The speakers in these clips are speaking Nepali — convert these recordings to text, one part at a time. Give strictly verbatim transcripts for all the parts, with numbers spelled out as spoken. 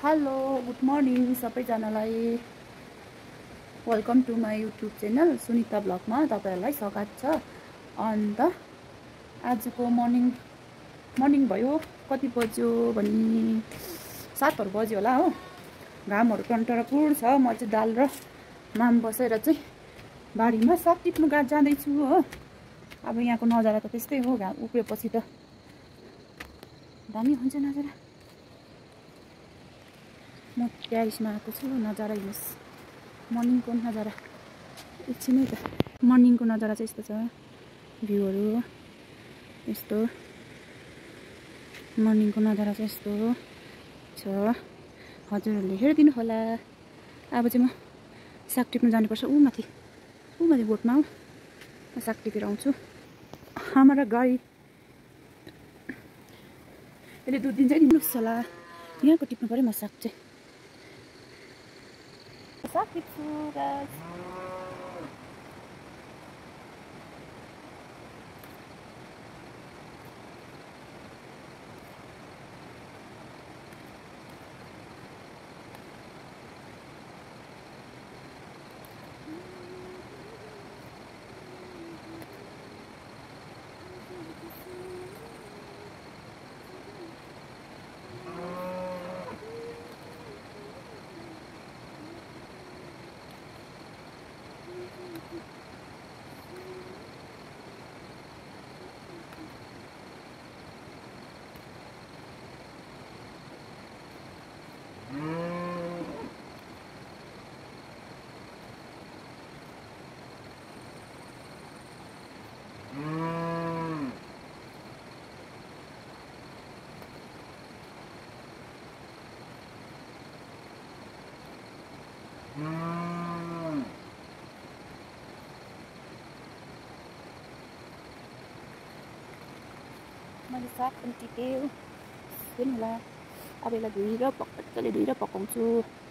हेलो गुड मर्निङ सबैजनालाई welcome to my YouTube channel Sunita ब्लगमा तपाईहरुलाई स्वागत छ। अन्त आजको मर्निङ मर्निङ भयो कति बज्यो भने सातहरु बज्यो होला हो। घामहरु टन्टरपुर छ। म चाहिँ दाल र माम बसेर चाहिँ बारीमा साग टिप्नु गा जाँदै छु हो। अब यहाँको नजारा त त्यस्तै हो। घाम उक्रेपछि त दामी हुन्छ नजारा। म प्यारिसमा आएको छु। नजारा हेर्नुस् मर्निङको नजारा एकछिनै त मर्निङको नजारा चाहिँ यस्तो छ। भ्यूहरु यस्तो मर्निङको नजारा चाहिँ यस्तो छ। हजुरहरुले हेरिदिनु होला। अब चाहिँ म साग टिप्न जानुपर्छ। उ माथि उ माथि बोटमा हो। म साग टिपेर आउँछु। हाम्रो गाई यसले दुध दिन्छ नि दिनुहोस् होला। यहाँको टिप्नु पर्यो म साग चाहिँ साग टिप्छु गाइस। मैले साग पनि टिपेँ हेर्नु होला। अब यसलाई धोएर मजाले धोएर पकाउँछु।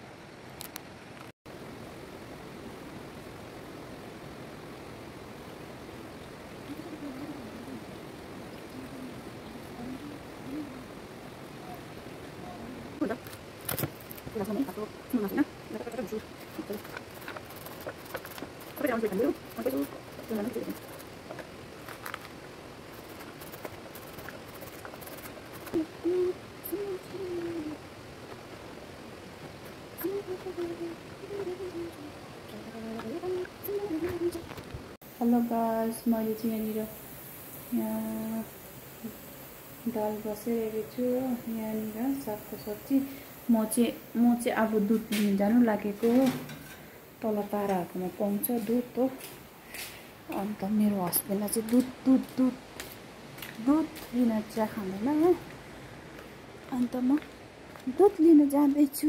हेलो गाइस, मैले चाहिँ यहाँनिर यहाँ दाल बसाइरहेको छु। यहाँनिर सागको सब्जी। म चाहिँ म चाहिँ अब दुध लिन जानु लागेको। तल ताराहरूकोमा पाउँछ दुध हो। अन्त मेरो हस्बेन्डलाई चाहिँ दुध दुध दुध दुध लिन चिया खाँदैन हो। अन्त म दुध लिन जाँदैछु।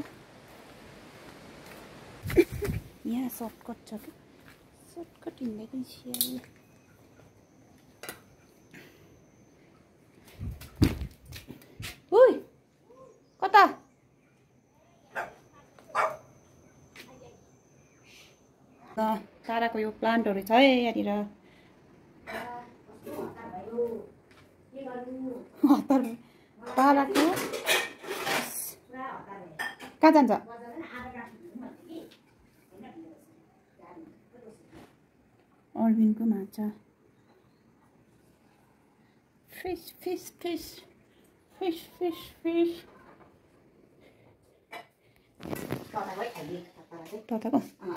यहाँ सर्टकट छ कि सर्टकट हिँड्दै छु। ओइ कता ताराको यो प्लान्टहरु छ है यहाँनिर। ताराको कहाँ जान्छ? अर्बिनको माछा fish fish fish fish fish fish तताको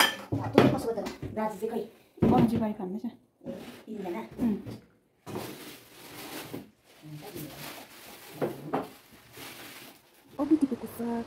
बन्जी बारी खाँदैछ। अबितिको साग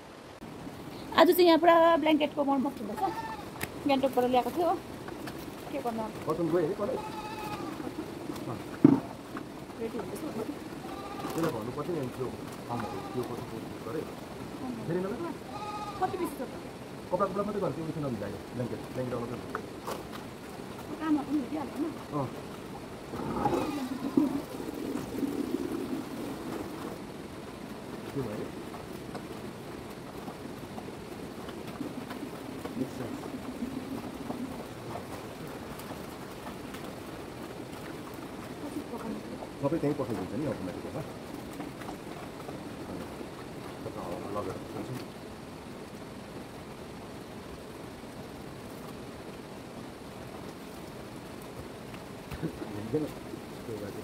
आज चाहिँ यहाँ पुरा ब्ल्याङ्केटको मर्मत हुँदैछ। गान्तोकबाट ल्याएको थियो। के गर्नु कतन गयो है कलेज रेडी हुँदैछ त्यसलाई भन्नुपर्छ नि त्यो फर्महरू त्यो कति गरे फेरि नगर्नु कति बेसी छ कपडा कपडा मात्रै गर्छ त्यो नमिलायो ब्ल्याङ्केट ब्ल्याङ्केट आउँछ काममा पनि हुँदिहाल्छ होइन अँ के भयो सबै त्यहीँ पठाइदिन्छ नि अटोमेटिकमा लगेर हुँदैन त्यो बाटो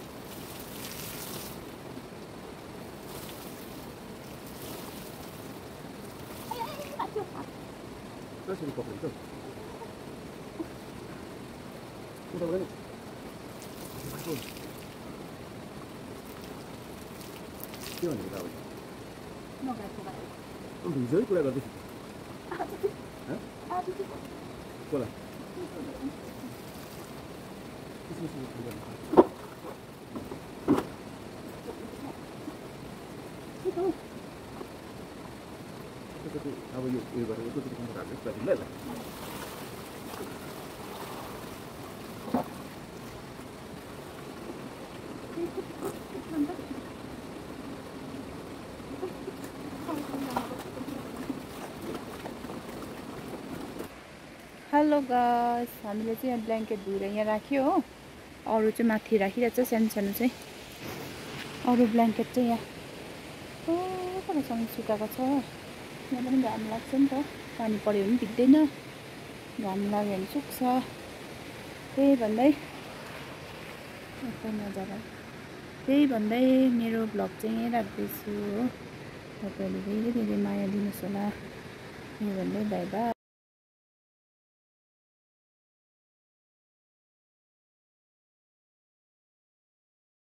कसरी पक्रिन्छ उताबाट के भनेको अब हिजोै कुरा गर्दैछु कसलाई अब यो उयो गरेर एकैचोटि कम्प्युटर हाल्दै ल हेलो गाइस हामीले चाहिँ यहाँ ब्ल्याङ्केट धुएर यहाँ राख्यो हो अरू चाहिँ माथि राखिरहेको छ सानो सानो चाहिँ अरू ब्ल्याङ्केट चाहिँ यहाँ तलसँग सुकाएको छ यहाँ पनि घाम लाग्छ नि त पानी पऱ्यो भने भिज्दैन घाम लाग्यो भने सुक्छ त्यही भन्दै नजारा त्यही भन्दै मेरो भ्लग चाहिँ यहीँ राख्दैछु हो तपाईँहरूले धेरै धेरै माया दिनुहोस् होला यो भन्दै बाई बाई।